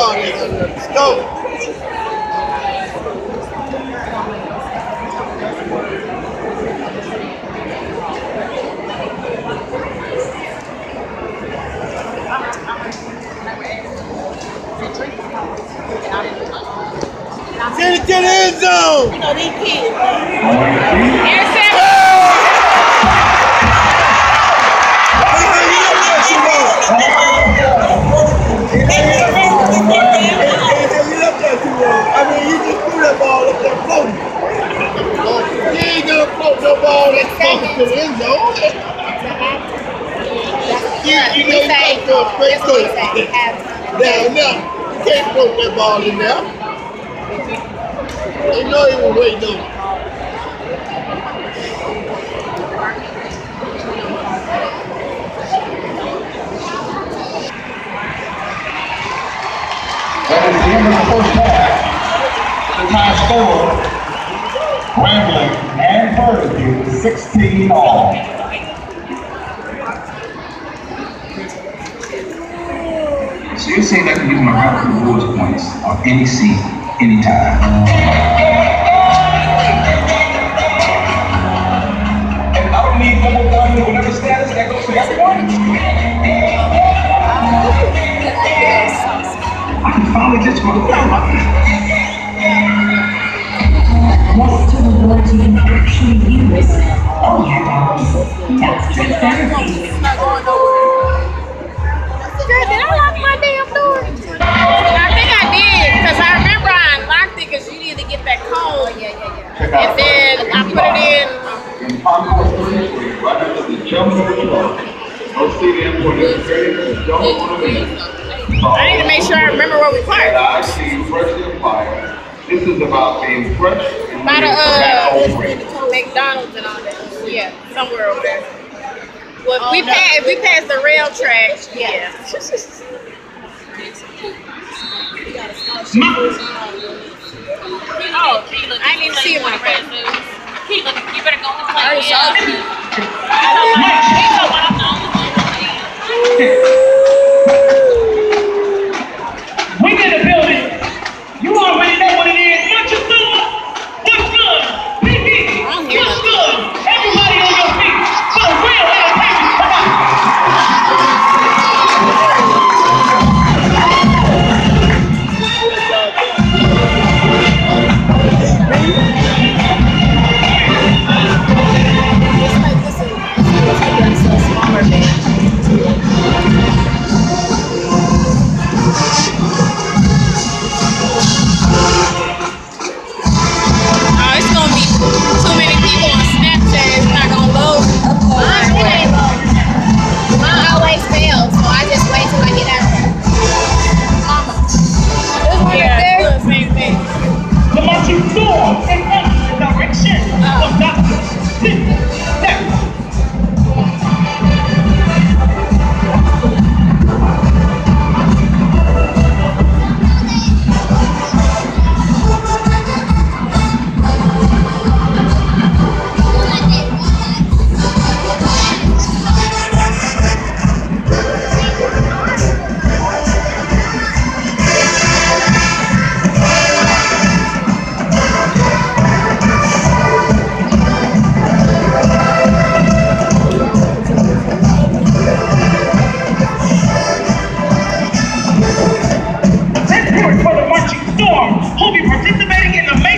ball. Let's go. Send it to the end zone. You know these kids. I mean, you just threw that ball up there floating. You ain't gonna float no ball that's close to the end zone. You know you gotta throw it straight to it. Down there. You can't float that ball in there. They know he was waiting on it. That is the end of the first half. The time score, Grambling and Prairie 16 all. So you're saying I can use my rapid rewards points on any seat, anytime. And I don't need double diamond whatever status that goes to everyone. I can finally just go to Once terminology actually used, all you have to do is extra therapy. Girl, did I lock my damn door? I think I did, because I remember I unlocked it because you needed to get that code. And then I put it in. In Concourse 3, right under the jump of the door. No stadium for the stadium, don't want to be. I need to make sure I remember where we parked. I see freshly applied. This is about being fresh and By the McDonald's and all that. Yeah, somewhere over there. Well, if we pass the rail track, yeah. Oh, I didn't even see it when I passed. You better go and play. I already saw We in the building. You already know what it is. What you doing? What's good? PP. What's good? Everybody on your feet. For real entertainment. Come on. Who'll be participating in the